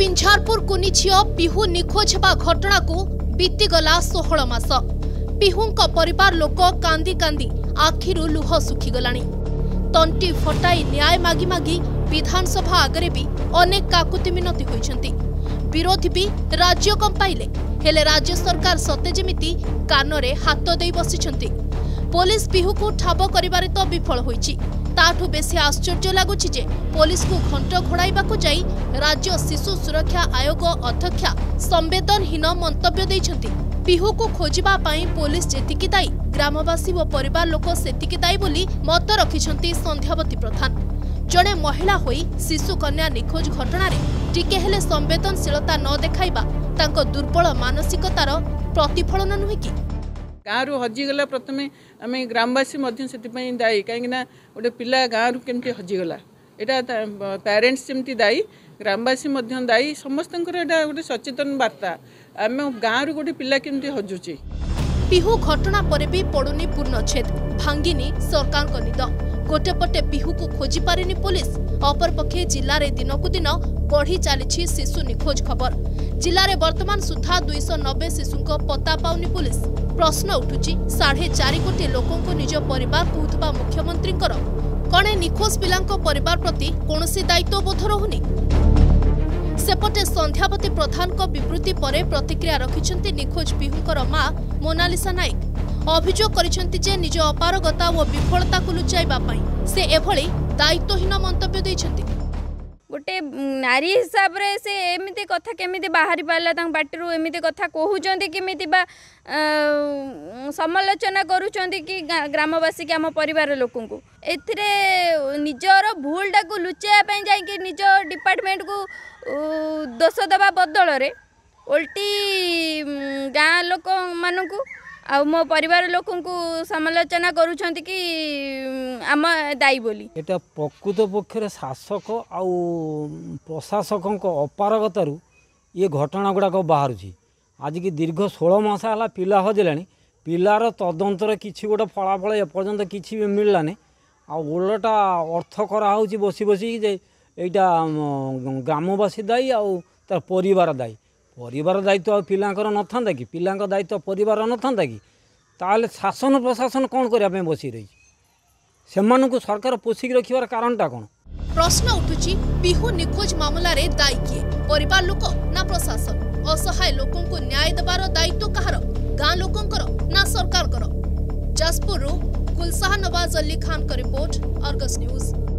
पिंझारपुर कुनी झियो पिहू निखोज हेबा घटना को बीतीगला 16 मास। पिहूंक परिवार लोक कांदी कांदी आखिरु लुह सुखीगलानी। तंटी फटाई न्याय मागी मागी विधानसभा आगरे भी अनेक काकुति मिनती होइछंती। विरोधी भी राज्य कंपाइले हेले राज्य सरकार सते जेमिति कानरे हाथ देई बसिछंती। पुलिस पिहू को ठाब करिबारे तो विफल होइछि। ताठू बेसी आश्चर्य लगुछि जे पुलिस को घंट घोड़ाइबाकू जाई राज्य शिशु सुरक्षा आयोग अध्यक्षा संवेदनहीन मंतव्य दैछंती। पिहू को खोजिबा पाई पुलिस जेतिकी दायी ग्रामवासी व परिवार लोक सेतिकी दायी बोली मत रखिछंती संध्यावती प्रधान। जड़े महिला होई शिशु कन्या निखोज घटना रे टिके हेले संवेदनशीलता न देखाइबा तांको दुर्बल मानसिकतार प्रतिफलन नुहे कि? गाँव हजिगला प्रथम आम ग्रामवासी दायी कहीं गोटे पिला गाँव केमती हजिगला यहाँ पेरेन्ट्स जमी दायी ग्रामवासी दायी समस्त गोटे सचेतन वार्ता आम गाँव गोटे पिला केमती हजुची। पिहू घटना पर भी पड़ुनी पूर्णछेद भांगिनी सरकार को निद। गोटे पटे पिहू को खोजी पारिनी पुलिस, अपरपक्षे जिले में दिनकू दिन बढ़ी चली शिशु निखोज खबर। जिले में वर्तमान सुधा 290 शिशु पता पाउनी पुलिस। प्रश्न उठुची 4.5 कोटी लोकों निज परिवार कहूथबा मुख्यमंत्री कणे निखोज पिलांको परिवार प्रति कौनसी दायित्व बोध रहुनी। सेपटे संध्यावती प्रधान को विवृत्ति पर प्रतिक्रिया रखिछंती निखोज पिहूंकर मां मोनालिसा नायक। अभियोग करिछंती जे निज अपारगता और विफलता को लुचाइबा पई से एभली दायित्वहीन मंतव्य दैछंती। गोटे नारी हिसाब रे से एमिति कथा केमिति बाहरी पाला तांग पाटिरु एमिति कथा कहउचंती केमिति बा समालोचना करूचंती कि ग्रामवासी के आम परिवार लोकन को एथिरे निजर भूलटा को लुचाया पई जाई कि निज डिपार्टमेंट को दोष दबा बदल रे उल्टी गाँ लोक मानकू आ मो परिवार लोक समालोचना करूछंती कि आम दायी बोली। एटा प्रकृत पक्षर शासक आउ प्रशासक अपारगतारू ये घटना गुड़ाक बाहर। आज की दीर्घ 16 मास है पिला हजिलानी। पिलार तदंतर किसी गोटे फलाफल एपर्यंत किसी भी मिललानी। आलटा अर्थ कराऊँ बसी बसी जे ग्रामवासी दायी आउ तार परिवार दायी। परिवार दायित्व आ पिलांकर न था कि पिलांक दायित्व परिवार न था कि ताले शासन प्रशासन कौन करने बसी रही से सरकार पोषिक रखिबार कारणटा कौन? प्रश्न उठुची पिहू निखोज मामला रे दायी किए, परिवार लोक ना प्रशासन? असहाय लोकों को न्याय देवार दायित्व कहार? गाँ लोकंकर ना सरकार? जाजपुर गुलशाह नवाज अली खान का रिपोर्ट, अर्गस न्यूज।